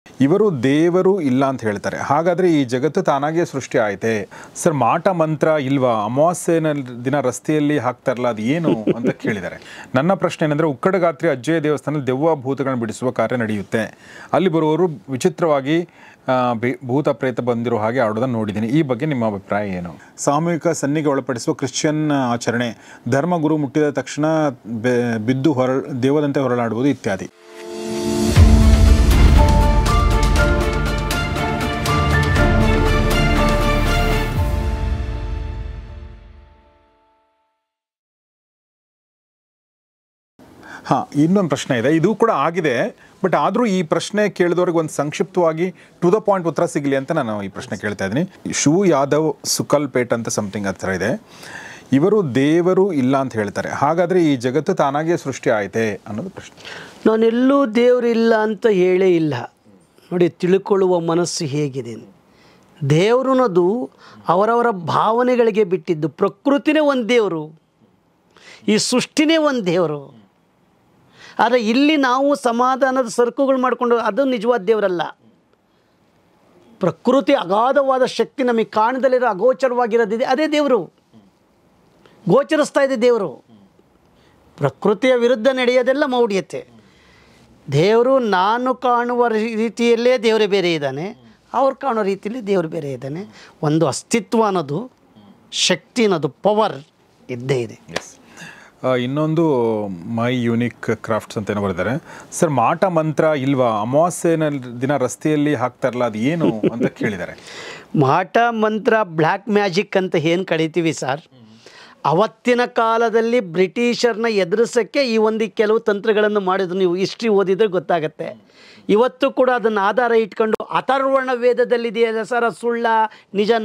ಇವರು ದೇವರು ಇಲ್ಲ ಅಂತ ಹೇಳ್ತಾರೆ. ಹಾಗಾದರೆ ಈ ಜಗತ್ತು ತಾನಾಗೇ ಸೃಷ್ಟಿ ಆಯಿತೆ ಸರ್, ಮಾಟ ಮಂತ್ರ ಇಲ್ವಾ? ಅಮಾವಾಸ್ಯೆನ ದಿನ ರಸ್ತೆಯಲ್ಲಿ ಹಾಕ್ತಾರಲ್ಲ, ಅದು ಏನು ಅಂತ ಕೇಳಿದ್ದಾರೆ. ನನ್ನ ಪ್ರಶ್ನೆ ಏನಂದರೆ, ಉಕ್ಕಡಗಾತ್ರಿ ಅಜ್ಜಯ್ಯ ದೇವಸ್ಥಾನದಲ್ಲಿ ದೆವ್ವ ಭೂತಗಳನ್ನು ಬಿಡಿಸುವ ಕಾರ್ಯ ನಡೆಯುತ್ತೆ. ಅಲ್ಲಿ ಬರುವವರು ವಿಚಿತ್ರವಾಗಿ ಭೂತ ಪ್ರೇತ ಬಂದಿರೋ ಹಾಗೆ ಆಡೋದನ್ನು ನೋಡಿದ್ದೀನಿ. ಈ ಬಗ್ಗೆ ನಿಮ್ಮ ಅಭಿಪ್ರಾಯ ಏನು? ಸಾಮೂಹಿಕ ಸನ್ನಿಗೆ ಒಳಪಡಿಸುವ ಕ್ರಿಶ್ಚಿಯನ್ ಆಚರಣೆ, ಧರ್ಮಗುರು ಮುಟ್ಟಿದ ತಕ್ಷಣ ಬಿದ್ದು ದೇವದಂತೆ ಹೊರಳಾಡುವುದು ಇತ್ಯಾದಿ. ಹಾಂ, ಇನ್ನೊಂದು ಪ್ರಶ್ನೆ ಇದೆ, ಇದು ಕೂಡ ಆಗಿದೆ. ಬಟ್ ಆದರೂ ಈ ಪ್ರಶ್ನೆ ಕೇಳಿದವ್ರಿಗೆ ಒಂದು ಸಂಕ್ಷಿಪ್ತವಾಗಿ ಟು ದ ಪಾಯಿಂಟ್ ಉತ್ತರ ಸಿಗಲಿ ಅಂತ ನಾನು ಈ ಪ್ರಶ್ನೆ ಕೇಳ್ತಾ ಇದ್ದೀನಿ. ಶೂ ಯಾದವ್ ಸುಕಲ್ಪೇಟ್ ಅಂತ ಸಮಥಿಂಗ್ ಆ ಥರ ಇದೆ. ಇವರು ದೇವರು ಇಲ್ಲ ಅಂತ ಹೇಳ್ತಾರೆ. ಹಾಗಾದರೆ ಈ ಜಗತ್ತು ತಾನಾಗೇ ಸೃಷ್ಟಿ ಆಯಿತೆ ಅನ್ನೋದು ಪ್ರಶ್ನೆ. ನಾನೆಲ್ಲೂ ದೇವರಿಲ್ಲ ಅಂತ ಹೇಳೇ ಇಲ್ಲ. ನೋಡಿ, ತಿಳ್ಕೊಳ್ಳುವ ಮನಸ್ಸು ಹೇಗಿದೆ. ದೇವರು ಅನ್ನೋದು ಅವರವರ ಭಾವನೆಗಳಿಗೆ ಬಿಟ್ಟಿದ್ದು. ಪ್ರಕೃತಿನೇ ಒಂದು ದೇವರು, ಈ ಸೃಷ್ಟಿನೇ ಒಂದು ದೇವರು. ಆದರೆ ಇಲ್ಲಿ ನಾವು ಸಮಾಧಾನದ ಸರಕುಗಳು ಮಾಡಿಕೊಂಡು ಅದು ನಿಜವಾದ ದೇವರಲ್ಲ. ಪ್ರಕೃತಿ ಅಗಾಧವಾದ ಶಕ್ತಿ ನಮಗೆ ಕಾಣದಲ್ಲಿರೋ ಅಗೋಚರವಾಗಿರೋದಿದೆ, ಅದೇ ದೇವರು. ಗೋಚರಿಸ್ತಾ ಇದೆ ದೇವರು. ಪ್ರಕೃತಿಯ ವಿರುದ್ಧ ನಡೆಯೋದೆಲ್ಲ ಮೌಢ್ಯತೆ. ದೇವರು ನಾನು ಕಾಣುವ ರೀತಿಯಲ್ಲೇ ದೇವರೇ ಬೇರೆ ಇದ್ದಾನೆ, ಅವ್ರು ಕಾಣೋ ರೀತಿಯಲ್ಲಿ ದೇವರು ಬೇರೆ ಇದ್ದಾನೆ. ಒಂದು ಅಸ್ತಿತ್ವ ಅನ್ನೋದು, ಶಕ್ತಿ ಅನ್ನೋದು, ಪವರ್ ಇದ್ದೇ ಇದೆ. ಇನ್ನೊಂದು ಮೈ ಯೂನಿಕ್ ಕ್ರಾಫ್ಟ್ಸ್ ಅಂತ ಏನೋ ಬರೆದಿದ್ದಾರೆ. ಸರ್, ಮಾಟ ಮಂತ್ರ ಇಲ್ವಾ? ಅಮಾವಾಸ್ಯೆನ ದಿನ ರಸ್ತೆಯಲ್ಲಿ ಹಾಕ್ತಾರಲ್ಲ, ಅದು ಏನು ಅಂತ ಕೇಳಿದ್ದಾರೆ. ಮಾಟ ಮಂತ್ರ, ಬ್ಲ್ಯಾಕ್ ಮ್ಯಾಜಿಕ್ ಅಂತ ಏನು ಕರಿತೀವಿ ಸರ್, ಅವತ್ತಿನ ಕಾಲದಲ್ಲಿ ಬ್ರಿಟಿಷರ್ನ ಎದುರಿಸೋಕ್ಕೆ ಈ ಒಂದು ಕೆಲವು ತಂತ್ರಗಳನ್ನು ಮಾಡಿದ್ರು. ನೀವು ಹಿಸ್ಟ್ರಿ ಓದಿದ್ರೆ ಗೊತ್ತಾಗತ್ತೆ. ಇವತ್ತು ಕೂಡ ಅದನ್ನು ಆಧಾರ ಇಟ್ಕೊಂಡು ಅಥರ್ವಣ ವೇದದಲ್ಲಿದೆಯಲ್ಲ ಸರ್, ಅದು ಸುಳ್ಳ ನಿಜನ?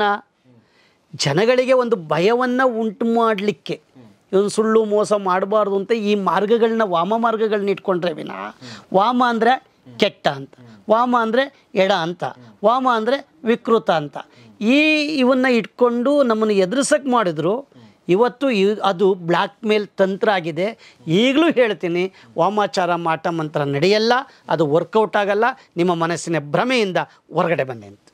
ಜನಗಳಿಗೆ ಒಂದು ಭಯವನ್ನು ಉಂಟು ಮಾಡಲಿಕ್ಕೆ, ಇವನು ಸುಳ್ಳು ಮೋಸ ಮಾಡಬಾರ್ದು ಅಂತ ಈ ಮಾರ್ಗಗಳನ್ನ, ವಾಮ ಮಾರ್ಗಗಳನ್ನ ಇಟ್ಕೊಂಡ್ರೆ ವಿನಃ, ವಾಮ ಅಂದರೆ ಕೆಟ್ಟ ಅಂತ, ವಾಮ ಅಂದರೆ ಎಡ ಅಂತ, ವಾಮ ಅಂದರೆ ವಿಕೃತ ಅಂತ, ಇವನ್ನ ಇಟ್ಕೊಂಡು ನಮ್ಮನ್ನು ಎದುರಿಸಕ್ಕೆ ಮಾಡಿದ್ರು. ಇವತ್ತು ಅದು ಬ್ಲ್ಯಾಕ್ ಮೇಲ್ ತಂತ್ರ ಆಗಿದೆ. ಈಗಲೂ ಹೇಳ್ತೀನಿ, ವಾಮಾಚಾರ ಮಾಟ ಮಂತ್ರ ನಡೆಯಲ್ಲ, ಅದು ವರ್ಕೌಟ್ ಆಗಲ್ಲ. ನಿಮ್ಮ ಮನಸ್ಸಿನ ಭ್ರಮೆಯಿಂದ ಹೊರಗಡೆ ಬನ್ನಿ ಅಂತ.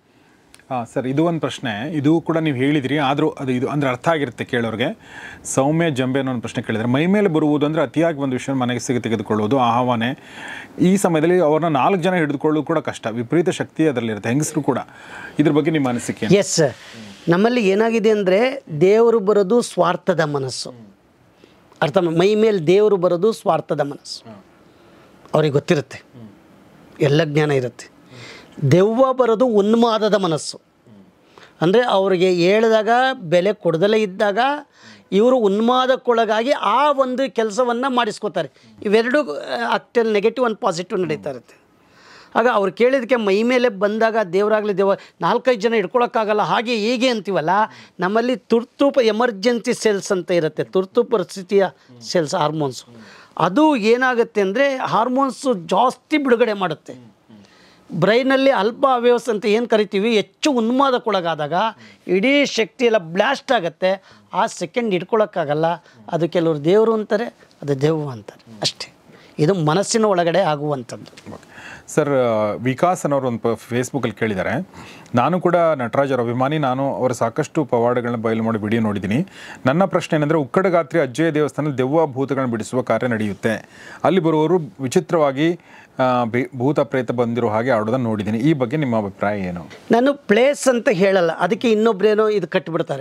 ಹಾಂ ಸರ್, ಇದು ಒಂದು ಪ್ರಶ್ನೆ. ಇದು ಕೂಡ ನೀವು ಹೇಳಿದಿರಿ, ಆದರೂ ಇದು ಅಂದರೆ ಅರ್ಥ ಆಗಿರುತ್ತೆ ಕೇಳೋರಿಗೆ. ಸೌಮ್ಯ ಜಂಬೆ ಅನ್ನೋ ಒಂದು ಪ್ರಶ್ನೆ ಕೇಳಿದರೆ, ಮೈ ಮೇಲೆ ಬರುವುದು ಅಂದರೆ ಅತಿಯಾಗಿ ಒಂದು ವಿಷಯ ಮನೆಗೆ ತೆಗೆದುಕೊಳ್ಳೋದು, ಆಹ್ವಾನೆ. ಈ ಸಮಯದಲ್ಲಿ ಅವ್ರನ್ನ 4 ಜನ ಹಿಡಿದುಕೊಳ್ಳೋದು ಕೂಡ ಕಷ್ಟ, ವಿಪರೀತ ಶಕ್ತಿ ಅದರಲ್ಲಿರುತ್ತೆ, ಹೆಂಗಸರು ಕೂಡ. ಇದ್ರ ಬಗ್ಗೆ ನಿಮ್ಮ ಅನಿಸಿಕೆ? ಎಸ್, ನಮ್ಮಲ್ಲಿ ಏನಾಗಿದೆ ಅಂದರೆ, ದೇವರು ಬರೋದು ಸ್ವಾರ್ಥದ ಮನಸ್ಸು. ಅರ್ಥ, ಮೈ ಮೇಲೆ ದೇವರು ಬರೋದು ಸ್ವಾರ್ಥದ ಮನಸ್ಸು. ಅವ್ರಿಗೆ ಗೊತ್ತಿರುತ್ತೆ, ಎಲ್ಲ ಜ್ಞಾನ ಇರುತ್ತೆ. ದೆವ್ವ ಬರೋದು ಉನ್ಮಾದದ ಮನಸ್ಸು. ಅಂದರೆ ಅವರಿಗೆ ಹೇಳಿದಾಗ ಬೆಲೆ ಕೊಡದಲೇ ಇದ್ದಾಗ ಇವರು ಉನ್ಮಾದಕ್ಕೊಳಗಾಗಿ ಆ ಒಂದು ಕೆಲಸವನ್ನು ಮಾಡಿಸ್ಕೋತಾರೆ. ಇವೆರಡು ಅಷ್ಟಲ್ಲಿ ನೆಗೆಟಿವ್ ಆ್ಯಂಡ್ ಪಾಸಿಟಿವ್ ನಡೀತಾ ಇರುತ್ತೆ. ಆಗ ಅವ್ರು ಕೇಳಿದಕ್ಕೆ ಮೈ ಮೇಲೆ ಬಂದಾಗ ದೇವರಾಗಲಿ, 4-5 ಜನ ಹಿಡ್ಕೊಳಕ್ಕಾಗಲ್ಲ, ಹಾಗೆ ಹೀಗೆ ಅಂತೀವಲ್ಲ. ನಮ್ಮಲ್ಲಿ ತುರ್ತು ಎಮರ್ಜೆನ್ಸಿ ಸೆಲ್ಸ್ ಅಂತ ಇರುತ್ತೆ, ತುರ್ತು ಪರಿಸ್ಥಿತಿಯ ಸೆಲ್ಸ್, ಹಾರ್ಮೋನ್ಸು. ಅದು ಏನಾಗುತ್ತೆ ಅಂದರೆ, ಹಾರ್ಮೋನ್ಸು ಜಾಸ್ತಿ ಬಿಡುಗಡೆ ಮಾಡುತ್ತೆ. ಬ್ರೈನಲ್ಲಿ ಅಲ್ಪ ಅವ್ಯವಸ್ಥೆ ಅಂತ ಏನು ಕರಿತೀವಿ, ಹೆಚ್ಚು ಉನ್ಮಾದಕ್ಕೊಳಗಾದಾಗ ಇಡೀ ಶಕ್ತಿ ಎಲ್ಲ ಬ್ಲಾಸ್ಟ್ ಆಗುತ್ತೆ. ಆ ಸೆಕೆಂಡ್ ಹಿಡ್ಕೊಳಕ್ಕಾಗಲ್ಲ. ಅದು ಕೆಲವರು ದೇವರು ಅಂತಾರೆ, ಅದು ದೆವ್ವ ಅಂತಾರೆ, ಅಷ್ಟೇ. ಇದು ಮನಸ್ಸಿನ ಒಳಗಡೆ ಆಗುವಂಥದ್ದು. ಸರ್, ವಿಕಾಸ್ ಅನ್ನೋರು ಒಂದು ಫೇಸ್ಬುಕ್ಕಲ್ಲಿ ಕೇಳಿದ್ದಾರೆ, ನಾನು ಕೂಡ ನಟರಾಜರ ಅಭಿಮಾನಿ, ನಾನು ಅವರ ಸಾಕಷ್ಟು ಪವಾಡಗಳನ್ನ ಬಯಲು ಮಾಡಿ ವಿಡಿಯೋ ನೋಡಿದ್ದೀನಿ. ನನ್ನ ಪ್ರಶ್ನೆ ಏನಂದರೆ, ಉಕ್ಕಡಗಾತ್ರಿ ಅಜ್ಜಯ್ಯ ದೇವಸ್ಥಾನದಲ್ಲಿ ದೆವ್ವ ಭೂತಗಳನ್ನು ಬಿಡಿಸುವ ಕಾರ್ಯ ನಡೆಯುತ್ತೆ. ಅಲ್ಲಿ ಬರುವವರು ವಿಚಿತ್ರವಾಗಿ ಭೂತ ಪ್ರೇತ ಬಂದಿರೋ ಹಾಗೆ ಆಡೋದನ್ನು ನೋಡಿದ್ದೀನಿ. ಈ ಬಗ್ಗೆ ನಿಮ್ಮ ಅಭಿಪ್ರಾಯ ಏನು? ನಾನು ಪ್ಲೇಸ್ ಅಂತ ಹೇಳಲ್ಲ, ಅದಕ್ಕೆ ಇನ್ನೊಬ್ರೇನೋ ಇದು ಕಟ್ಟಿಬಿಡ್ತಾರೆ.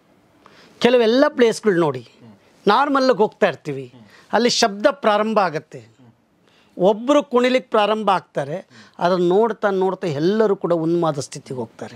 ಕೆಲವೆಲ್ಲ ಪ್ಲೇಸ್ಗಳು ನೋಡಿ, ನಾರ್ಮಲ್ಲಾಗಿ ಹೋಗ್ತಾ ಇರ್ತೀವಿ, ಅಲ್ಲಿ ಶಬ್ದ ಪ್ರಾರಂಭ ಆಗುತ್ತೆ, ಒಬ್ಬರು ಕುಣಿಲಿಕ್ಕೆ ಪ್ರಾರಂಭ ಆಗ್ತಾರೆ, ಅದನ್ನು ನೋಡ್ತಾ ನೋಡ್ತಾ ಎಲ್ಲರೂ ಕೂಡ ಉನ್ಮಾದ ಸ್ಥಿತಿಗೆ ಹೋಗ್ತಾರೆ.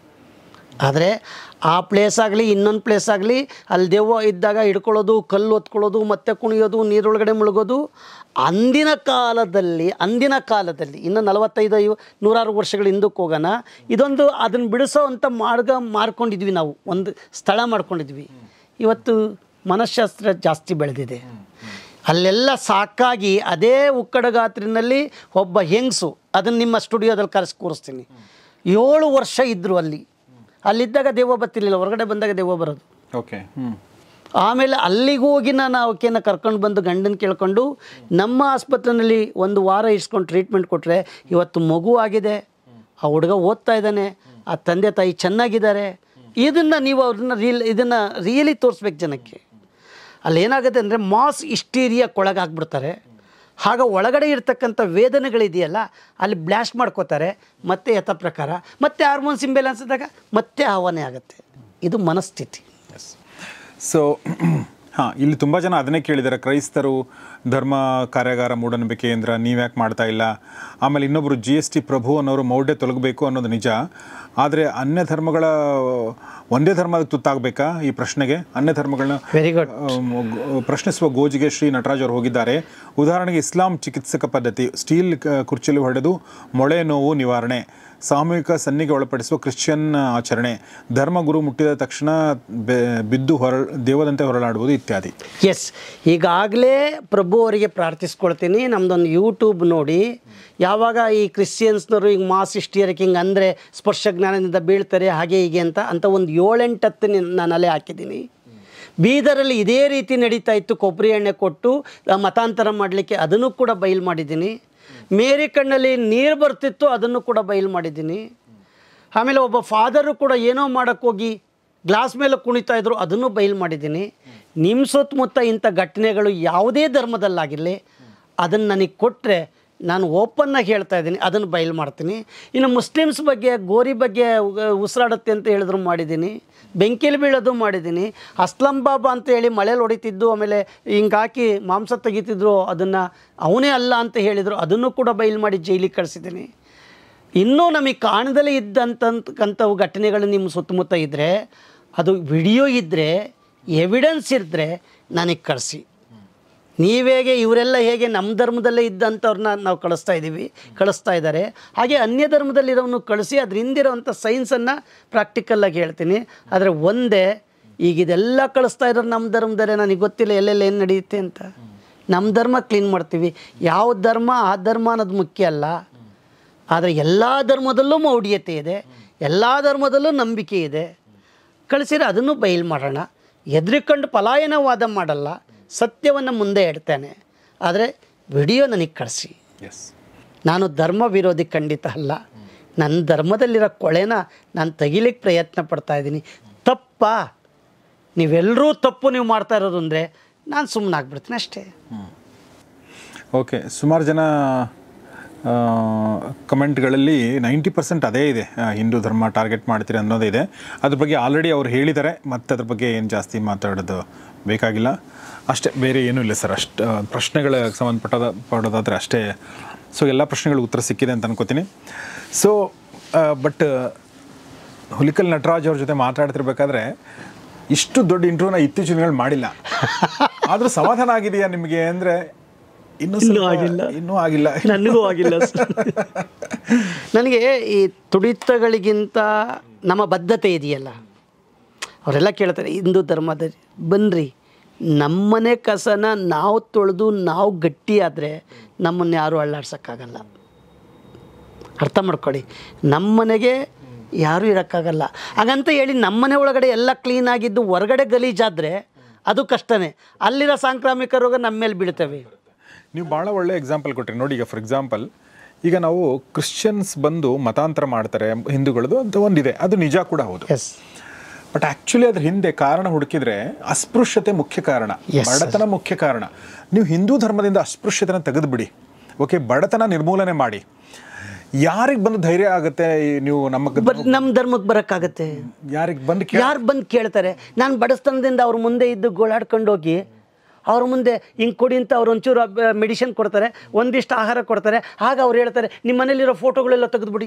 ಆದರೆ ಆ ಪ್ಲೇಸ್ ಆಗಲಿ ಇನ್ನೊಂದು ಪ್ಲೇಸ್ ಆಗಲಿ, ಅಲ್ಲಿ ದೆವ್ವ ಇದ್ದಾಗ ಹಿಡ್ಕೊಳ್ಳೋದು, ಕಲ್ಲು ಹೊತ್ಕೊಳ್ಳೋದು, ಮತ್ತೆ ಕುಣಿಯೋದು, ನೀರೊಳಗಡೆ ಮುಳುಗೋದು, ಅಂದಿನ ಕಾಲದಲ್ಲಿ ಇನ್ನು 45-100 ವರ್ಷಗಳ ಹಿಂದಕ್ಕೆ ಹೋಗೋಣ, ಇದೊಂದು ಅದನ್ನು ಬಿಡಿಸೋ ಅಂಥ ಮಾರ್ಕೊಂಡಿದ್ವಿ ನಾವು, ಒಂದು ಸ್ಥಳ ಮಾಡ್ಕೊಂಡಿದ್ವಿ. ಇವತ್ತು ಮನಃಶಾಸ್ತ್ರ ಜಾಸ್ತಿ ಬೆಳೆದಿದೆ. ಅಲ್ಲೆಲ್ಲ ಸಾಕಾಗಿ ಅದೇ ಉಕ್ಕಡಗಾತ್ರಿನಲ್ಲಿ ಒಬ್ಬ ಹೆಂಗಸು, ಅದನ್ನು ನಿಮ್ಮ ಸ್ಟುಡಿಯೋದಲ್ಲಿ ಕೂರಿಸ್ತೀನಿ, 7 ವರ್ಷ ಇದ್ದರು ಅಲ್ಲಿದ್ದಾಗ ದೆವ್ವ ಬರ್ತಿರ್ಲಿಲ್ಲ, ಹೊರಗಡೆ ಬಂದಾಗ ದೆವ್ವ ಬರೋದು. ಓಕೆ. ಆಮೇಲೆ ಅಲ್ಲಿಗೆ ಹೋಗಿ ನಾನು ಆಕೆನ ಕರ್ಕೊಂಡು ಬಂದು ಗಂಡನ ಕೇಳ್ಕೊಂಡು ನಮ್ಮ ಆಸ್ಪತ್ರೆಯಲ್ಲಿ 1 ವಾರ ಇಸ್ಕೊಂಡು ಟ್ರೀಟ್ಮೆಂಟ್ ಕೊಟ್ಟರೆ ಇವತ್ತು ಮಗು ಆಗಿದೆ, ಆ ಹುಡುಗ ಓದ್ತಾ ಇದ್ದಾನೆ, ಆ ತಂದೆ ತಾಯಿ ಚೆನ್ನಾಗಿದ್ದಾರೆ. ಇದನ್ನು ನೀವು ಇದನ್ನು ರಿಯಲಿ ತೋರಿಸ್ಬೇಕು ಜನಕ್ಕೆ. ಅಲ್ಲಿ ಏನಾಗುತ್ತೆ ಅಂದರೆ ಮಾಸ್ ಹಿಸ್ಟೀರಿಯಾಕ್ಕೊಳಗಾಗ್ಬಿಡ್ತಾರೆ. ಆಗ ಒಳಗಡೆ ಇರ್ತಕ್ಕಂಥ ವೇದನೆಗಳಿದೆಯಲ್ಲ ಅಲ್ಲಿ ಬ್ಲಾಸ್ಟ್ ಮಾಡ್ಕೋತಾರೆ, ಮತ್ತೆ ಯಥ ಪ್ರಕಾರ ಮತ್ತೆ ಹಾರ್ಮೋನ್ಸ್ ಇಂಬ್ಯಾಲೆನ್ಸ್ ಆದಾಗ ಮತ್ತೆ ಆಹ್ವಾನ ಆಗುತ್ತೆ. ಇದು ಮನಸ್ಥಿತಿ. ಸೊ ಹಾಂ, ಇಲ್ಲಿ ತುಂಬ ಜನ ಅದನ್ನೇ ಕೇಳಿದ್ದಾರೆ, ಕ್ರೈಸ್ತರು ಧರ್ಮ ಕಾರ್ಯಾಗಾರ ಮೂಢನಂಬಿಕೆ ಕೇಂದ್ರ ನೀವ್ಯಾಕೆ ಮಾಡ್ತಾ ಇಲ್ಲ. ಆಮೇಲೆ ಇನ್ನೊಬ್ಬರು GST ಪ್ರಭು ಅನ್ನೋರು ಮೌಢ್ಯ ತೊಲಗಬೇಕು ಅನ್ನೋದು ನಿಜ, ಆದರೆ ಅನ್ಯ ಧರ್ಮಗಳ ಒಂದೇ ಧರ್ಮದ ತುತ್ತಾಗಬೇಕಾ ಈ ಪ್ರಶ್ನೆಗೆ? ಅನ್ಯ ಧರ್ಮಗಳನ್ನ ವೆರಿ ಗುಡ್ ಪ್ರಶ್ನಿಸುವ ಗೋಜಿಗೆ ಶ್ರೀ ನಟರಾಜ್ ಅವರು ಹೋಗಿದ್ದಾರೆ. ಉದಾಹರಣೆಗೆ ಇಸ್ಲಾಂ ಚಿಕಿತ್ಸಕ ಪದ್ಧತಿ, ಸ್ಟೀಲ್ ಕುರ್ಚಿಯಲ್ಲಿ ಹೊಡೆದು ಮೊಳೆ ನೋವು ನಿವಾರಣೆ, ಸಾಮೂಹಿಕ ಸನ್ನಿಗೆ ಒಳಪಡಿಸುವ ಕ್ರಿಶ್ಚಿಯನ್ ಆಚರಣೆ, ಧರ್ಮಗುರು ಮುಟ್ಟಿದ ತಕ್ಷಣ ಬಿದ್ದು ದೇವದಂತೆ ಹೊರಳಾಡುವುದು ಇತ್ಯಾದಿ. ಎಸ್, ಈಗಾಗಲೇ ಪ್ರಭು ಅವರಿಗೆ ಪ್ರಾರ್ಥಿಸ್ಕೊಳ್ತೀನಿ, ನಮ್ಮದೊಂದು ಯೂಟ್ಯೂಬ್ ನೋಡಿ. ಯಾವಾಗ ಈ ಕ್ರಿಶ್ಚಿಯನ್ಸ್ನವರು ಈಗ ಮಾಸ್ ಹಿಸ್ಟೀರಿಕ್ ಹಿಂಗೆ ಅಂದರೆ ಸ್ಪರ್ಶ ಜ್ಞಾನದಿಂದ ಬೀಳ್ತಾರೆ ಹಾಗೆ ಹೀಗೆ ಅಂತ ಒಂದು 7-8 ನಾನು ಅಲೆ ಹಾಕಿದ್ದೀನಿ. ಬೀದರಲ್ಲಿ ಇದೇ ರೀತಿ ನಡೀತಾ ಇತ್ತು, ಕೊಬ್ಬರಿ ಎಣ್ಣೆ ಕೊಟ್ಟು ಮತಾಂತರ ಮಾಡಲಿಕ್ಕೆ, ಅದನ್ನು ಕೂಡ ಬಯಲು ಮಾಡಿದ್ದೀನಿ. ಮೇರಿ ಕಣ್ಣಲ್ಲಿ ನೀರು ಬರ್ತಿತ್ತು, ಅದನ್ನು ಕೂಡ ಬಯಲು ಮಾಡಿದ್ದೀನಿ. ಆಮೇಲೆ ಒಬ್ಬ ಫಾದರು ಕೂಡ ಏನೋ ಮಾಡೋಕ್ಕೋಗಿ ಗ್ಲಾಸ್ ಮೇಲೆ ಕುಣಿತಾ ಇದ್ರು, ಅದನ್ನು ಬಯಲು ಮಾಡಿದ್ದೀನಿ. ನಿಮ್ಮ ಸುತ್ತಮುತ್ತ ಇಂಥ ಘಟನೆಗಳು ಯಾವುದೇ ಧರ್ಮದಲ್ಲಾಗಿರಲಿ ಅದನ್ನು ನನಗೆ ಕೊಟ್ಟರೆ ನಾನು ಓಪನ್ನಾಗಿ ಹೇಳ್ತಾ ಇದ್ದೀನಿ, ಅದನ್ನು ಬಯಲು ಮಾಡ್ತೀನಿ. ಇನ್ನು ಮುಸ್ಲಿಮ್ಸ್ ಬಗ್ಗೆ ಗೋರಿ ಬಗ್ಗೆ ಉಸಿರಾಡುತ್ತೆ ಅಂತ ಹೇಳಿದ್ರು ಮಾಡಿದ್ದೀನಿ, ಬೆಂಕಿಲಿ ಬೀಳೋದು ಮಾಡಿದ್ದೀನಿ. ಅಸ್ಲಂ ಬಾಬಾ ಅಂತ ಹೇಳಿ ಮಳೇಲಿ ಹೊಡಿತಿದ್ದು, ಆಮೇಲೆ ಹಿಂಗೆ ಹಾಕಿ ಮಾಂಸ ತೆಗಿತಿದ್ರು, ಅದನ್ನು ಅವನೇ ಅಲ್ಲ ಅಂತ ಹೇಳಿದರು, ಅದನ್ನು ಕೂಡ ಬಯಲು ಮಾಡಿ ಜೈಲಿಗೆ ಕಳಿಸಿದ್ದೀನಿ. ಇನ್ನೂ ನಮಗೆ ಕಾಣದಲ್ಲೇ ಇದ್ದಂಥವು ಘಟನೆಗಳು ನಿಮ್ಮ ಸುತ್ತಮುತ್ತ ಇದ್ದರೆ, ಅದು ವಿಡಿಯೋ ಇದ್ದರೆ, ಎವಿಡೆನ್ಸ್ ಇದ್ದರೆ ನನಗೆ ಕಳಿಸಿ. ನೀವೇಗೆ ಇವರೆಲ್ಲ ಹೇಗೆ ನಮ್ಮ ಧರ್ಮದಲ್ಲೇ ಇದ್ದಂಥವ್ರನ್ನ ನಾವು ಕಳಿಸ್ತಾ ಇದ್ದಾರೆ, ಹಾಗೆ ಅನ್ಯ ಧರ್ಮದಲ್ಲಿರೋನು ಕಳಿಸಿ ಅದ್ರ ಹಿಂದಿರೋವಂಥ ಸೈನ್ಸನ್ನು ಪ್ರಾಕ್ಟಿಕಲ್ಲಾಗಿ ಹೇಳ್ತೀನಿ. ಆದರೆ ಒಂದೇ, ಈಗ ಇದೆಲ್ಲ ಕಳಿಸ್ತಾ ಇರೋರು ನಮ್ಮ ಧರ್ಮದಲ್ಲೇ, ನನಗೆ ಗೊತ್ತಿಲ್ಲ ಎಲ್ಲೆಲ್ಲ ಏನು ನಡೆಯುತ್ತೆ ಅಂತ. ನಮ್ಮ ಧರ್ಮ ಕ್ಲೀನ್ ಮಾಡ್ತೀವಿ, ಯಾವ ಧರ್ಮ ಆ ಧರ್ಮ ಅನ್ನೋದು ಮುಖ್ಯ ಅಲ್ಲ. ಆದರೆ ಎಲ್ಲ ಧರ್ಮದಲ್ಲೂ ಮೌಢ್ಯತೆ ಇದೆ, ಎಲ್ಲ ಧರ್ಮದಲ್ಲೂ ನಂಬಿಕೆ ಇದೆ. ಕಳಿಸಿದ್ರೆ ಅದನ್ನು ಬಯಲು ಮಾಡೋಣ. ಎದ್ರಿಕೊಂಡು ಪಲಾಯನವಾದ ಮಾಡಲ್ಲ, ಸತ್ಯವನ್ನು ಮುಂದೆ ಇಡ್ತೇನೆ. ಆದರೆ ವಿಡಿಯೋ ನನಗೆ ಕಳಿಸಿ. ನಾನು ಧರ್ಮ ವಿರೋಧಿ ಖಂಡಿತ ಅಲ್ಲ, ನನ್ನ ಧರ್ಮದಲ್ಲಿರೋ ಕೊಳೆನ ನಾನು ತೆಗಿಲಿಕ್ಕೆ ಪ್ರಯತ್ನ ಪಡ್ತಾ ಇದ್ದೀನಿ. ತಪ್ಪಾ? ನೀವೆಲ್ಲರೂ ತಪ್ಪು ನೀವು ಮಾಡ್ತಾ ಇರೋದು ಅಂದರೆ ನಾನು ಸುಮ್ಮನೆ ಆಗ್ಬಿಡ್ತೀನಿ ಅಷ್ಟೇ. ಓಕೆ, ಸುಮಾರು ಜನ ಕಮೆಂಟ್ಗಳಲ್ಲಿ 90% ಅದೇ ಇದೆ, ಹಿಂದೂ ಧರ್ಮ ಟಾರ್ಗೆಟ್ ಮಾಡ್ತೀರಿ ಅನ್ನೋದೇ ಇದೆ. ಅದ್ರ ಬಗ್ಗೆ ಆಲ್ರೆಡಿ ಅವ್ರು ಹೇಳಿದ್ದಾರೆ, ಮತ್ತು ಅದ್ರ ಬಗ್ಗೆ ಏನು ಜಾಸ್ತಿ ಮಾತಾಡೋದು ಬೇಕಾಗಿಲ್ಲ. ಅಷ್ಟೇ, ಬೇರೆ ಏನೂ ಇಲ್ಲ ಸರ್. ಅಷ್ಟು ಪ್ರಶ್ನೆಗಳಿಗೆ ಸಂಬಂಧಪಡೋದಾದರೆ ಅಷ್ಟೇ. ಸೊ ಎಲ್ಲ ಪ್ರಶ್ನೆಗಳಿಗೆ ಉತ್ತರ ಸಿಕ್ಕಿದೆ ಅಂತ ಅನ್ಕೋತೀನಿ. ಸೊ ಬಟ್ ಹುಲಿಕಲ್ ನಟರಾಜ್ ಅವ್ರ ಜೊತೆ ಮಾತಾಡ್ತಿರ್ಬೇಕಾದ್ರೆ ಇಷ್ಟು ದೊಡ್ಡ ಇಂಟರ್ವ್ಯೂನ ಇತ್ತೀಚಿನ ದಿನಗಳು ಮಾಡಿಲ್ಲ. ಆದರೂ ಸಮಾಧಾನ ಆಗಿದೆಯಾ ನಿಮಗೆ ಅಂದರೆ? ಇನ್ನೂ ಆಗಿಲ್ಲ, ನನಗೂ ಆಗಿಲ್ಲ. ನನಗೆ ಈ ತುಡಿತಗಳಿಗಿಂತ ನಮ್ಮ ಬದ್ಧತೆ ಇದೆಯಲ್ಲ, ಅವರೆಲ್ಲ ಕೇಳ್ತಾರೆ ಹಿಂದೂ ಧರ್ಮದ ಬನ್ನಿರಿ, ನಮ್ಮನೆ ಕಸನ ನಾವು ತೊಳೆದು ನಾವು ಗಟ್ಟಿಯಾದರೆ ನಮ್ಮನ್ನು ಯಾರೂ ಅಳ್ಳಾಡ್ಸೋಕ್ಕಾಗಲ್ಲ. ಅರ್ಥ ಮಾಡ್ಕೊಳ್ಳಿ, ನಮ್ಮನೆಗೆ ಯಾರೂ ಇರೋಕ್ಕಾಗಲ್ಲ. ಹಾಗಂತ ಹೇಳಿ ನಮ್ಮನೆ ಒಳಗಡೆ ಎಲ್ಲ ಕ್ಲೀನಾಗಿದ್ದು ಹೊರಗಡೆ ಗಲೀಜಾದರೆ ಅದು ಕಷ್ಟನೇ. ಅಲ್ಲಿರೋ ಸಾಂಕ್ರಾಮಿಕ ರೋಗ ನಮ್ಮ ಮೇಲೆ ಬೀಳ್ತವೆ. ನೀವು ಭಾಳ ಒಳ್ಳೆ ಎಕ್ಸಾಂಪಲ್ ಕೊಟ್ಟರೆ ನೋಡಿ. ಈಗ ಫಾರ್ ಎಕ್ಸಾಂಪಲ್, ಈಗ ನಾವು ಕ್ರಿಶ್ಚಿಯನ್ಸ್ ಬಂದು ಮತಾಂತರ ಮಾಡ್ತಾರೆ ಹಿಂದೂಗಳದು ಅಂತ ಒಂದಿದೆ, ಅದು ನಿಜ ಕೂಡ ಹೌದು. ಎಸ್, ಬಟ್ ಆ್ಯಕ್ಚುಲಿ ಅದ್ರ ಹಿಂದೆ ಕಾರಣ ಹುಡುಕಿದ್ರೆ ಅಸ್ಪೃಶ್ಯತೆ ಮುಖ್ಯ ಕಾರಣ, ಬಡತನ ಮುಖ್ಯ ಕಾರಣ. ನೀವು ಹಿಂದೂ ಧರ್ಮದಿಂದ ಅಸ್ಪೃಶ್ಯತೆನ ತೆಗೆದುಬಿಡಿ, ಓಕೆ, ಬಡತನ ನಿರ್ಮೂಲನೆ ಮಾಡಿ. ಯಾರಿಗೆ ಬಂದು ಧೈರ್ಯ ಆಗುತ್ತೆ ನೀವು ನಮ್ಮ ಧರ್ಮಕ್ಕೆ ಬರೋಕ್ಕಾಗತ್ತೆ? ಯಾರು ಬಂದು ಕೇಳ್ತಾರೆ? ನಾನು ಬಡತನದಿಂದ ಅವ್ರ ಮುಂದೆ ಇದ್ದು ಗೋಳಾಡ್ಕೊಂಡು ಹೋಗಿ ಅವ್ರ ಮುಂದೆ ಹಿಂಗೆ ಕೊಡಿ ಅಂತ ಅವ್ರು ಒಂಚೂರು ಮೆಡಿಸಿನ್ ಕೊಡ್ತಾರೆ, ಒಂದಿಷ್ಟು ಆಹಾರ ಕೊಡ್ತಾರೆ. ಆಗ ಅವ್ರು ಹೇಳ್ತಾರೆ ನಿಮ್ಮ ಮನೇಲಿರೋ ಫೋಟೋಗಳೆಲ್ಲ ತೆಗೆದುಬಿಡಿ.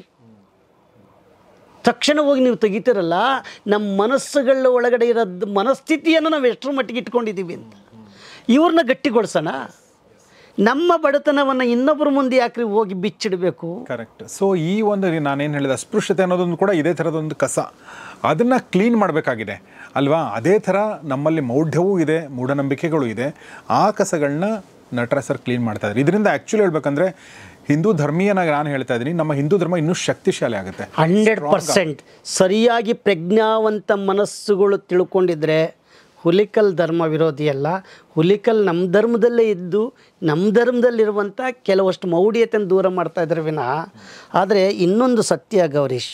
ತಕ್ಷಣ ಹೋಗಿ ನೀವು ತೆಗಿತೀರಲ್ಲ, ನಮ್ಮ ಮನಸ್ಸುಗಳ ಒಳಗಡೆ ಇರೋ ಮನಸ್ಥಿತಿಯನ್ನು ನಾವು ಎಷ್ಟರ ಮಟ್ಟಿಗೆ ಇಟ್ಕೊಂಡಿದ್ದೀವಿ ಅಂತ. ಇವ್ರನ್ನ ಗಟ್ಟಿಗೊಳಿಸೋಣ. ನಮ್ಮ ಬಡತನವನ್ನು ಇನ್ನೊಬ್ಬರ ಮುಂದೆ ಯಾಕ್ರಿ ಹೋಗಿ ಬಿಚ್ಚಿಡಬೇಕು? ಕರೆಕ್ಟ್. ಸೊ ಈ ಒಂದು ನಾನೇನು ಹೇಳಿದೆ, ಅಸ್ಪೃಶ್ಯತೆ ಅನ್ನೋದೊಂದು ಕೂಡ ಇದೇ ಥರದೊಂದು ಕಸ, ಅದನ್ನು ಕ್ಲೀನ್ ಮಾಡಬೇಕಾಗಿದೆ ಅಲ್ವಾ? ಅದೇ ಥರ ನಮ್ಮಲ್ಲಿ ಮೌಢ್ಯವೂ ಇದೆ, ಮೂಢನಂಬಿಕೆಗಳು ಇದೆ. ಆ ಕಸಗಳನ್ನ ನಟರಾಜ್ ಸರ್ ಕ್ಲೀನ್ ಮಾಡ್ತಾ ಇದ್ದಾರೆ. ಇದರಿಂದ ಆ್ಯಕ್ಚುಲಿ ಹೇಳ್ಬೇಕಂದ್ರೆ ಹಿಂದೂ ಧರ್ಮೀಯನಾಗಿ ನಾನು ಹೇಳ್ತಾ ಇದ್ದೀನಿ, ನಮ್ಮ ಹಿಂದೂ ಧರ್ಮ ಇನ್ನೂ ಶಕ್ತಿಶಾಲಿ ಆಗುತ್ತೆ. 100% ಸರಿಯಾಗಿ ಪ್ರಜ್ಞಾವಂತ ಮನಸ್ಸುಗಳು ತಿಳ್ಕೊಂಡಿದ್ರೆ ಹುಲಿಕಲ್ ಧರ್ಮ ವಿರೋಧಿ ಅಲ್ಲ. ಹುಲಿಕಲ್ ನಮ್ಮ ಧರ್ಮದಲ್ಲೇ ಇದ್ದು ನಮ್ಮ ಧರ್ಮದಲ್ಲಿರುವಂಥ ಕೆಲವಷ್ಟು ಮೌಢ್ಯತೆಯನ್ನು ದೂರ ಮಾಡ್ತಾ ಇದ್ದಾರೆ ವಿನಃ. ಆದರೆ ಇನ್ನೊಂದು ಸತ್ಯ ಗೌರೀಶ್,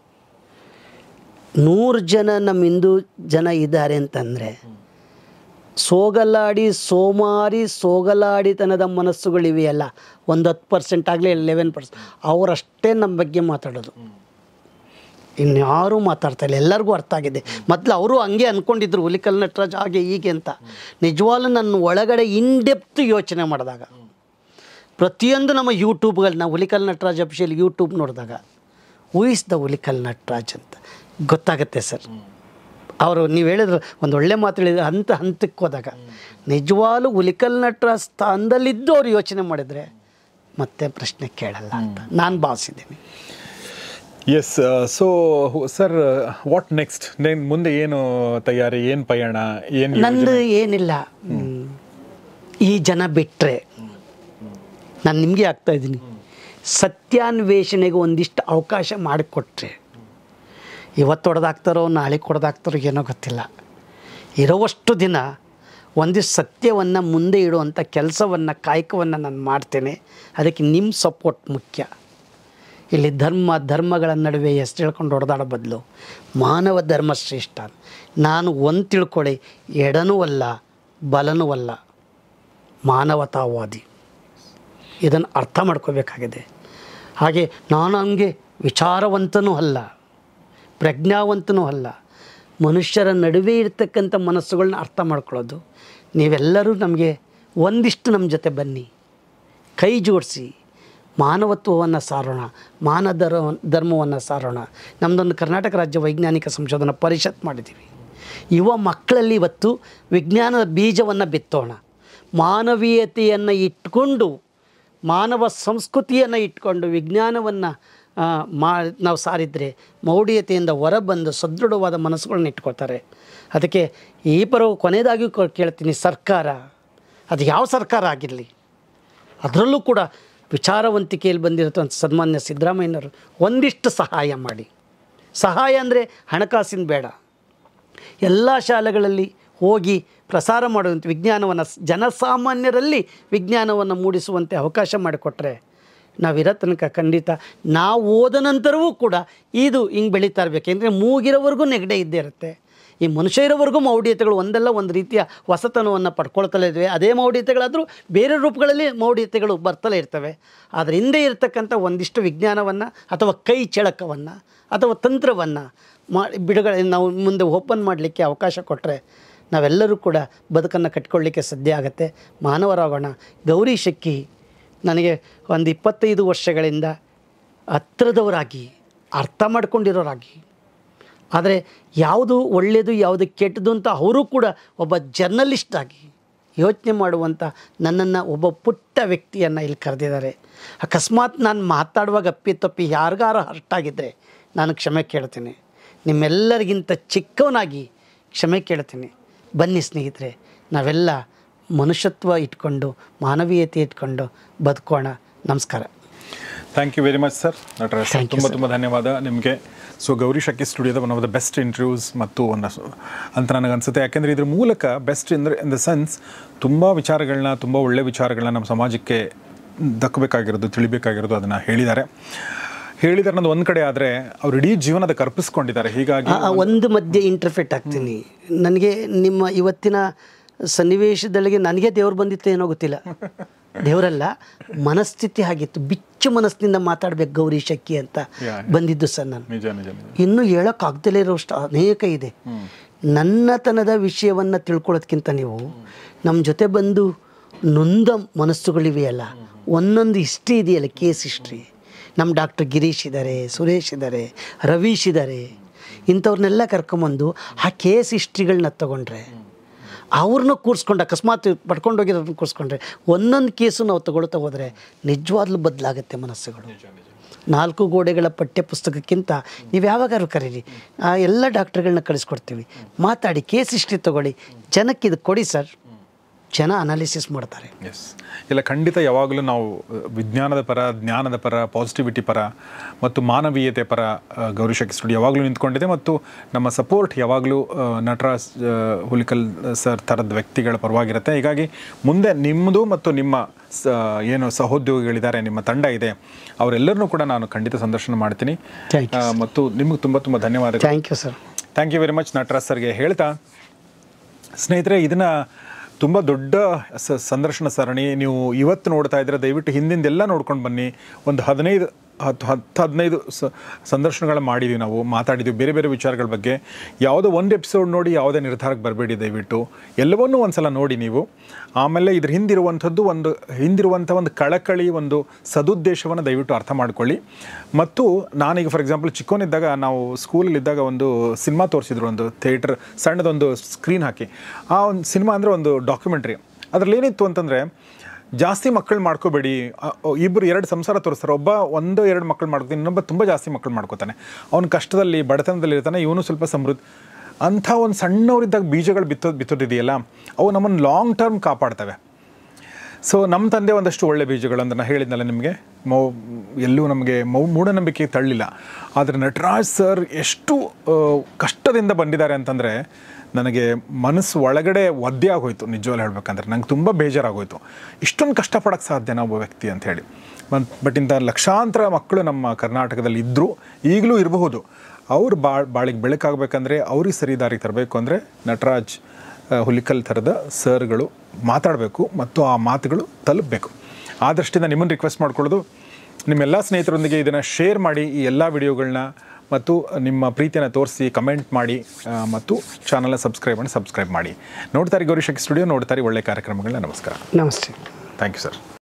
100 ಜನ ನಮ್ಮ ಹಿಂದೂ ಜನ ಇದ್ದಾರೆ ಅಂತಂದರೆ ಸೋಗಲಾಡಿತನದ ಮನಸ್ಸುಗಳಿವೆಯಲ್ಲ, ಒಂದು 10% ಆಗಲಿ 11%, ಅವರಷ್ಟೇ ನಮ್ಮ ಬಗ್ಗೆ ಮಾತಾಡೋದು. ಇನ್ಯಾರೂ ಮಾತಾಡ್ತಾ ಇಲ್ಲ. ಎಲ್ಲರಿಗೂ ಅರ್ಥ ಆಗಿದೆ. ಮೊದಲು ಅವರು ಹಂಗೆ ಅಂದ್ಕೊಂಡಿದ್ರು ಹುಲಿಕಲ್ ನಟರಾಜ್ ಹಾಗೆ ಹೀಗೆ ಅಂತ. ನಿಜವಾಗ್ಲೂ ನನ್ನ ಒಳಗಡೆ ಇನ್ಡೆಪ್ತ್ ಯೋಚನೆ ಮಾಡಿದಾಗ, ಪ್ರತಿಯೊಂದು ನಮ್ಮ ಯೂಟ್ಯೂಬ್ಗಳನ್ನ ಹುಲಿಕಲ್ ನಟರಾಜ್ ಅಫಿಷಿಯಲ್ ಯೂಟ್ಯೂಬ್ ನೋಡಿದಾಗ who is the Hulikal Nataraj ಅಂತ ಗೊತ್ತಾಗುತ್ತೆ ಸರ್. ಅವರು ನೀವು ಹೇಳಿದ್ರು ಒಂದು ಒಳ್ಳೆ ಮಾತು ಹೇಳಿದ್ರು, ಹಂತಕ್ಕೆ ಹೋದಾಗ ನಿಜವಾಗ್ಲೂ ಹುಲಿಕಲ್ ನಟರಾಜ್ ಸ್ಥಾನದಲ್ಲಿದ್ದು ಅವ್ರು ಯೋಚನೆ ಮಾಡಿದರೆ ಮತ್ತೆ ಪ್ರಶ್ನೆ ಕೇಳಲ್ಲ ಅಂತ ನಾನು ಭಾವಿಸಿದ್ದೀನಿ. Yes. So sir, what next? ಮುಂದೆ ಏನು ತಯಾರಿ, ಏನು ಪಯಣ, ಏನು? ನಂದು ಏನಿಲ್ಲ, ಈ ಜನ ಬಿಟ್ಟರೆ ನಾನು ನಿಮಗೆ ಆಗ್ತಾಯಿದ್ದೀನಿ. ಸತ್ಯಾನ್ವೇಷಣೆಗೆ ಒಂದಿಷ್ಟು ಅವಕಾಶ ಮಾಡಿಕೊಟ್ರೆ, ಇವತ್ತು ಹೊಡೆದಾಕ್ತಾರೋ ನಾಳೆ ಹೊಡೆದಾಕ್ತಾರೋ ಏನೋ ಗೊತ್ತಿಲ್ಲ, ಇರೋವಷ್ಟು ದಿನ ಒಂದಿಷ್ಟು ಸತ್ಯವನ್ನು ಮುಂದೆ ಇಡುವಂಥ ಕೆಲಸವನ್ನು, ಕಾಯಕವನ್ನು ನಾನು ಮಾಡ್ತೇನೆ. ಅದಕ್ಕೆ ನಿಮ್ಮ ಸಪೋರ್ಟ್ ಮುಖ್ಯ. ಇಲ್ಲಿ ಧರ್ಮಗಳ ನಡುವೆ ಎಷ್ಟು ಹೇಳ್ಕೊಂಡು ಹೊಡೆದಾಡೋ ಬದಲು ಮಾನವ ಧರ್ಮ ಶ್ರೇಷ್ಠ. ನಾನು ಒಂದು ತಿಳ್ಕೊಳ್ಳಿ, ಎಡನೂ ಅಲ್ಲ ಬಲನೂ ಅಲ್ಲ, ಮಾನವತಾವಾದಿ. ಇದನ್ನು ಅರ್ಥ ಮಾಡ್ಕೋಬೇಕಾಗಿದೆ. ಹಾಗೆ ನಾನು ಹಂಗೆ ವಿಚಾರವಂತನೂ ಅಲ್ಲ, ಪ್ರಜ್ಞಾವಂತನೂ ಅಲ್ಲ. ಮನುಷ್ಯರ ನಡುವೆ ಇರ್ತಕ್ಕಂಥ ಮನಸ್ಸುಗಳನ್ನ ಅರ್ಥ ಮಾಡ್ಕೊಳ್ಳೋದು. ನೀವೆಲ್ಲರೂ ನಮಗೆ ಒಂದಿಷ್ಟು ನಮ್ಮ ಜೊತೆ ಬನ್ನಿ, ಕೈ ಜೋಡಿಸಿ ಮಾನವತ್ವವನ್ನು ಸಾರೋಣ, ಧರ್ಮವನ್ನು ಸಾರೋಣ. ನಮ್ಮದೊಂದು ಕರ್ನಾಟಕ ರಾಜ್ಯ ವೈಜ್ಞಾನಿಕ ಸಂಶೋಧನಾ ಪರಿಷತ್ ಮಾಡಿದ್ದೀವಿ. ಯುವ ಮಕ್ಕಳಲ್ಲಿ ಇವತ್ತು ವಿಜ್ಞಾನದ ಬೀಜವನ್ನು ಬಿತ್ತೋಣ. ಮಾನವೀಯತೆಯನ್ನು ಇಟ್ಕೊಂಡು, ಮಾನವ ಸಂಸ್ಕೃತಿಯನ್ನು ಇಟ್ಕೊಂಡು ವಿಜ್ಞಾನವನ್ನು ನಾವು ಸಾರಿದರೆ ಮೌಢ್ಯತೆಯಿಂದ ಹೊರಬಂದು ಸದೃಢವಾದ ಮನಸ್ಸುಗಳನ್ನ ಇಟ್ಕೊಳ್ತಾರೆ. ಅದಕ್ಕೆ ಈ ಕೊನೆಯದಾಗಿ ಕೇಳ್ತೀನಿ, ಸರ್ಕಾರ ಅದು ಯಾವ ಸರ್ಕಾರ ಆಗಿರಲಿ, ಅದರಲ್ಲೂ ಕೂಡ ವಿಚಾರವಂತಿಕೆಯಲ್ಲಿ ಬಂದಿರತಕ್ಕಂಥ ಸನ್ಮಾನ್ಯ ಸಿದ್ದರಾಮಯ್ಯನವರು ಒಂದಿಷ್ಟು ಸಹಾಯ ಮಾಡಿ. ಸಹಾಯ ಅಂದರೆ ಹಣಕಾಸಿನ ಬೇಡ, ಎಲ್ಲ ಶಾಲೆಗಳಲ್ಲಿ ಹೋಗಿ ಪ್ರಸಾರ ಮಾಡುವಂಥ ವಿಜ್ಞಾನವನ್ನು, ಜನಸಾಮಾನ್ಯರಲ್ಲಿ ವಿಜ್ಞಾನವನ್ನು ಮೂಡಿಸುವಂತೆ ಅವಕಾಶ ಮಾಡಿಕೊಟ್ರೆ ನಾವಿರೋ ತನಕ ಖಂಡಿತ ನಾವು ಓದ ನಂತರವೂ ಕೂಡ ಇದು ಹಿಂಗೆ ಬೆಳೀತಾ ಇರಬೇಕು. ಅಂದರೆ ಮೂಗಿರೋವರೆಗೂ ನೆಗಡೆ ಇದ್ದೇ ಇರುತ್ತೆ. ಈ ಮನುಷ್ಯ ಇರೋವರೆಗೂ ಮೌಢ್ಯತೆಗಳು ಒಂದಲ್ಲ ಒಂದು ರೀತಿಯ ಹೊಸತನವನ್ನು ಪಡ್ಕೊಳ್ತಲೇ ಇದ್ವಿ. ಅದೇ ಮೌಢ್ಯತೆಗಳಾದರೂ ಬೇರೆ ರೂಪಗಳಲ್ಲಿ ಮೌಢ್ಯತೆಗಳು ಬರ್ತಲೇ ಇರ್ತವೆ. ಆದರೆ ಹಿಂದೆ ಇರತಕ್ಕಂಥ ಒಂದಿಷ್ಟು ವಿಜ್ಞಾನವನ್ನು ಅಥವಾ ಕೈ ಚಳಕವನ್ನು ಅಥವಾ ತಂತ್ರವನ್ನು ಬಿಡುಗಡೆ ನಾವು ಮುಂದೆ ಓಪನ್ ಮಾಡಲಿಕ್ಕೆ ಅವಕಾಶ ಕೊಟ್ಟರೆ ನಾವೆಲ್ಲರೂ ಕೂಡ ಬದುಕನ್ನು ಕಟ್ಕೊಳ್ಳಿಕ್ಕೆ ಸಾಧ್ಯ ಆಗುತ್ತೆ. ಮಾನವರಾಗೋಣ. ಗೌರಿ ಶೆಕ್ಕಿ ನನಗೆ ಒಂದು 25 ವರ್ಷಗಳಿಂದ ಹತ್ತಿರದವರಾಗಿ, ಅರ್ಥ ಮಾಡ್ಕೊಂಡಿರೋರಾಗಿ, ಆದರೆ ಯಾವುದು ಒಳ್ಳೆಯದು ಯಾವುದು ಕೆಟ್ಟದ್ದು ಅಂತ ಅವರು ಕೂಡ ಒಬ್ಬ ಜರ್ನಲಿಸ್ಟ್ ಆಗಿ ಯೋಚನೆ ಮಾಡುವಂಥ ನನ್ನನ್ನು ಒಬ್ಬ ಪುಟ್ಟ ವ್ಯಕ್ತಿಯನ್ನು ಇಲ್ಲಿ ಕರೆದಿದ್ದಾರೆ. ಅಕಸ್ಮಾತ್ ನಾನು ಮಾತಾಡುವಾಗ ಅಪ್ಪಿತಪ್ಪಿ ಯಾರಿಗಾರ ಹರ್ಟಾಗಿದ್ದರೆ ನಾನು ಕ್ಷಮೆ ಕೇಳ್ತೀನಿ. ನಿಮ್ಮೆಲ್ಲರಿಗಿಂತ ಚಿಕ್ಕವನಾಗಿ ಕ್ಷಮೆ ಕೇಳ್ತೀನಿ. ಬನ್ನಿ ಸ್ನೇಹಿತರೆ, ನಾವೆಲ್ಲ ಮನುಷ್ಯತ್ವ ಇಟ್ಕೊಂಡು ಮಾನವೀಯತೆ ಇಟ್ಕೊಂಡು ಬದುಕೋಣ. ನಮಸ್ಕಾರ. Thank you very much sir Nataraj. ತುಂಬ ಧನ್ಯವಾದ ನಿಮಗೆ. ಸೊ ಗೌರಿ ಶೆಕ್ಕಿ ಸ್ಟುಡಿಯೋದ one of the best interviews ಮತ್ತು ಅಂತ ನನಗನ್ಸುತ್ತೆ. ಯಾಕೆಂದರೆ ಇದ್ರ ಮೂಲಕ ಬೆಸ್ಟ್ ಅಂದರೆ ಇನ್ ದ ಸೆನ್ಸ್ ತುಂಬ ವಿಚಾರಗಳನ್ನ, ತುಂಬ ಒಳ್ಳೆಯ ವಿಚಾರಗಳನ್ನ ನಮ್ಮ ಸಮಾಜಕ್ಕೆ ದಕ್ಕಬೇಕಾಗಿರೋದು, ತಿಳಿಬೇಕಾಗಿರೋದು ಅದನ್ನು ಹೇಳಿದ್ದಾರೆ ಅನ್ನೋದು ಒಂದು ಕಡೆ. ಆದರೆ ಅವ್ರು ಇಡೀ ಜೀವನದ ಕರ್ಪಿಸ್ಕೊಂಡಿದ್ದಾರೆ. ಹೀಗಾಗಿ ಒಂದು ಮಧ್ಯೆ ಇಂಟರ್ಫೆಕ್ಟ್ ಆಗ್ತೀನಿ. ನನಗೆ ನಿಮ್ಮ ಇವತ್ತಿನ ಸನ್ನಿವೇಶದಲ್ಲಿಗೆ ನನಗೆ ದೇವ್ರು ಬಂದಿತ್ತು ಏನೋ ಗೊತ್ತಿಲ್ಲ, ದೇವರಲ್ಲ, ಮನಸ್ಥಿತಿ ಆಗಿತ್ತು. ಬಿಚ್ಚು ಮನಸ್ಸಿನಿಂದ ಮಾತಾಡ್ಬೇಕು ಗೌರಿ ಶೆಕ್ಕಿ ಅಂತ ಬಂದಿದ್ದು ಸರ್. ನಾನು ಇನ್ನೂ ಹೇಳೋಕ್ಕಾಗ್ದಲೇ ಇರೋಷ್ಟು ಅನೇಕ ಇದೆ. ನನ್ನತನದ ವಿಷಯವನ್ನು ತಿಳ್ಕೊಳ್ಳೋದಕ್ಕಿಂತ ನೀವು ನಮ್ಮ ಜೊತೆ ಬಂದು ನೊಂದ ಮನಸ್ಸುಗಳಿವೆಯಲ್ಲ, ಒಂದೊಂದು ಹಿಸ್ಟ್ರಿ ಇದೆಯಲ್ಲ, ಕೇಸ್ ಹಿಸ್ಟ್ರಿ. ನಮ್ಮ ಡಾಕ್ಟರ್ ಗಿರೀಶ್ ಇದ್ದಾರೆ, ಸುರೇಶ್ ಇದ್ದಾರೆ, ರವೀಶ್ ಇದ್ದಾರೆ, ಇಂಥವ್ರನ್ನೆಲ್ಲ ಕರ್ಕೊಂಬಂದು ಆ ಕೇಸ್ ಹಿಸ್ಟ್ರಿಗಳನ್ನ ತಗೊಂಡ್ರೆ, ಅವ್ರನ್ನ ಕೂರಿಸ್ಕೊಂಡು ಅಕಸ್ಮಾತ್ ಪಡ್ಕೊಂಡೋಗಿರೋದನ್ನ ಕೂರಿಸ್ಕೊಂಡ್ರೆ, ಒಂದೊಂದು ಕೇಸು ನಾವು ತಗೊಳ್ತಾ ಹೋದರೆ ನಿಜವಾಗ್ಲೂ ಬದಲಾಗುತ್ತೆ ಮನಸ್ಸುಗಳು. 4 ಗೋಡೆಗಳ ಪಠ್ಯ ಪುಸ್ತಕಕ್ಕಿಂತ ನೀವು ಯಾವಾಗಾದ್ರೂ ಕರೀರಿ, ಎಲ್ಲ ಡಾಕ್ಟ್ರುಗಳನ್ನ ಕಳಿಸ್ಕೊಡ್ತೀವಿ, ಮಾತಾಡಿ, ಕೇಸ್ ಹಿಸ್ಟ್ರಿ ತೊಗೊಳ್ಳಿ, ಜನಕ್ಕೆ ಇದು ಕೊಡಿ ಸರ್. ಜನ ಅನಾಲಿಸಿಸ್ ಮಾಡ್ತಾರೆ. ಎಸ್, ಇಲ್ಲ ಖಂಡಿತ ಯಾವಾಗಲೂ ನಾವು ವಿಜ್ಞಾನದ ಪರ, ಜ್ಞಾನದ ಪರ, ಪಾಸಿಟಿವಿಟಿ ಪರ ಮತ್ತು ಮಾನವೀಯತೆ ಪರ ಗೌರಿಶಕ್ತಿ ಸ್ಟುಡಿಯೋ ಯಾವಾಗಲೂ ನಿಂತ್ಕೊಂಡಿದೆ. ಮತ್ತು ನಮ್ಮ ಸಪೋರ್ಟ್ ಯಾವಾಗಲೂ ನಟರಾಜ್ ಹುಲಿಕಲ್ ಸರ್ ಥರದ ವ್ಯಕ್ತಿಗಳ ಪರವಾಗಿರುತ್ತೆ. ಹೀಗಾಗಿ ಮುಂದೆ ನಿಮ್ಮದು ಮತ್ತು ನಿಮ್ಮ ಏನು ಸಹೋದ್ಯೋಗಿಗಳಿದ್ದಾರೆ, ನಿಮ್ಮ ತಂಡ ಇದೆ, ಅವರೆಲ್ಲರನ್ನೂ ಕೂಡ ನಾನು ಖಂಡಿತ ಸಂದರ್ಶನ ಮಾಡ್ತೀನಿ. ಮತ್ತು ನಿಮಗೆ ತುಂಬ ತುಂಬ ಧನ್ಯವಾದಗಳು. Thank you sir. Thank you very much Nataraj ಸರ್ಗೆ ಹೇಳ್ತಾ, ಸ್ನೇಹಿತರೆ ಇದನ್ನು ತುಂಬ ದೊಡ್ಡ ಸಂದರ್ಶನ ಸರಣಿ ನೀವು ಇವತ್ತು ನೋಡ್ತಾ ಇದ್ದರೆ ದಯವಿಟ್ಟು ಹಿಂದಿಂದೆಲ್ಲ ನೋಡ್ಕೊಂಡು ಬನ್ನಿ. ಒಂದು 15 ಸಂದರ್ಶನಗಳು ಮಾಡಿದ್ದೀವಿ, ನಾವು ಮಾತಾಡಿದ್ದೀವಿ ಬೇರೆ ಬೇರೆ ವಿಚಾರಗಳ ಬಗ್ಗೆ. ಯಾವುದೋ ಒಂದು ಎಪಿಸೋಡ್ ನೋಡಿ ಯಾವುದೇ ನಿರ್ಧಾರಕ್ಕೆ ಬರಬೇಡಿ, ದಯವಿಟ್ಟು ಎಲ್ಲವನ್ನೂ ಒಂದು ಸಲ ನೋಡಿ ನೀವು. ಆಮೇಲೆ ಇದ್ರ ಹಿಂದಿರುವಂಥ ಒಂದು ಕಳಕಳಿ, ಒಂದು ಸದುದ್ದೇಶವನ್ನು ದಯವಿಟ್ಟು ಅರ್ಥ ಮಾಡ್ಕೊಳ್ಳಿ. ಮತ್ತು ನಾನೀಗ ಫಾರ್ ಎಕ್ಸಾಂಪಲ್ ಚಿಕ್ಕವನಿದ್ದಾಗ ನಾವು ಸ್ಕೂಲಲ್ಲಿದ್ದಾಗ ಒಂದು ಸಿನಿಮಾ ತೋರಿಸಿದ್ರು, ಒಂದು ಥಿಯೇಟರ್ ಸಣ್ಣದೊಂದು ಸ್ಕ್ರೀನ್ ಹಾಕಿ. ಆ ಒಂದು ಸಿನಿಮಾ ಅಂದರೆ ಒಂದು ಡಾಕ್ಯುಮೆಂಟ್ರಿ. ಅದರಲ್ಲಿ ಏನಿತ್ತು ಅಂತಂದರೆ, ಜಾಸ್ತಿ ಮಕ್ಕಳು ಮಾಡ್ಕೋಬೇಡಿ, 2 ಸಂಸಾರ ತೋರಿಸ್ತಾರೆ, ಒಬ್ಬ 1-2 ಮಕ್ಕಳು ಮಾಡ್ಕೊತಾನೆ, ಇನ್ನೊಬ್ಬ ತುಂಬ ಜಾಸ್ತಿ ಮಕ್ಕಳು ಮಾಡ್ಕೋತಾನೆ, ಅವ್ನು ಕಷ್ಟದಲ್ಲಿ ಬಡತನದಲ್ಲಿ ಇರ್ತಾನೆ, ಇವನು ಸ್ವಲ್ಪ ಸಮೃದ್ಧಿ. ಅಂಥ ಒಂದು ಸಣ್ಣವರಿದ್ದಾಗ ಬೀಜಗಳು ಬಿತ್ತೋದಿದೆಯಲ್ಲ, ಅವು ನಮ್ಮನ್ನು ಲಾಂಗ್ ಟರ್ಮ್ ಕಾಪಾಡ್ತವೆ. ಸೊ ನಮ್ಮ ತಂದೆ ಒಂದಷ್ಟು ಒಳ್ಳೆ ಬೀಜಗಳು ಅಂತ ನಾನು ಹೇಳಿದ್ನಲ್ಲ ನಿಮಗೆ, ಎಲ್ಲೂ ನಮಗೆ ಮೂಢನಂಬಿಕೆ ತಳ್ಳಿಲ್ಲ. ಆದರೆ ನಟರಾಜ್ ಸರ್ ಎಷ್ಟು ಕಷ್ಟದಿಂದ ಬಂದಿದ್ದಾರೆ ಅಂತಂದರೆ ನನಗೆ ಮನಸ್ಸು ಒಳಗಡೆ ಒದ್ದೆ ಆಗೋಯ್ತು. ನಿಜವಾಗ್ಲೂ ಹೇಳ್ಬೇಕಂದ್ರೆ ನಂಗೆ ತುಂಬ ಬೇಜಾರಾಗೋಯ್ತು, ಇಷ್ಟೊಂದು ಕಷ್ಟಪಡೋಕ್ಕೆ ಸಾಧ್ಯನಾ ಒಬ್ಬ ವ್ಯಕ್ತಿ ಅಂತ ಹೇಳಿ. ಬಟ್ ಇಂಥ ಲಕ್ಷಾಂತರ ಮಕ್ಕಳು ನಮ್ಮ ಕರ್ನಾಟಕದಲ್ಲಿ ಇದ್ದರೂ ಈಗಲೂ ಇರಬಹುದು. ಅವ್ರು ಬಾಳಿಗೆ ಬೆಳಕಾಗಬೇಕಂದ್ರೆ, ಅವ್ರಿಗೆ ಸರಿ ದಾರಿಗೆ ತರಬೇಕು ಅಂದರೆ ನಟರಾಜ್ ಹುಲಿಕಲ್ ಥರದ ಸರ್ಗಳು ಮಾತಾಡಬೇಕು ಮತ್ತು ಆ ಮಾತುಗಳು ತಲುಪಬೇಕು. ಆ ದೃಷ್ಟಿಯಿಂದ ನಿಮ್ಮನ್ನು ರಿಕ್ವೆಸ್ಟ್ ಮಾಡ್ಕೊಳ್ಳೋದು, ನಿಮ್ಮೆಲ್ಲ ಸ್ನೇಹಿತರೊಂದಿಗೆ ಇದನ್ನು ಶೇರ್ ಮಾಡಿ, ಈ ಎಲ್ಲ ವಿಡಿಯೋಗಳನ್ನ, ಮತ್ತು ನಿಮ್ಮ ಪ್ರೀತಿಯನ್ನು ತೋರಿಸಿ, ಕಮೆಂಟ್ ಮಾಡಿ, ಮತ್ತು ಚಾನಲ್ನ ಸಬ್ಸ್ಕ್ರೈಬ್ ಮಾಡಿ. ನೋಡ್ತಾರೆ ಗೌರಿಶಕ್ತಿ ಸ್ಟುಡಿಯೋ, ನೋಡ್ತಾರೆ ಒಳ್ಳೆ ಕಾರ್ಯಕ್ರಮಗಳನ್ನ. ನಮಸ್ಕಾರ. ನಮಸ್ತೆ. Thank you sir.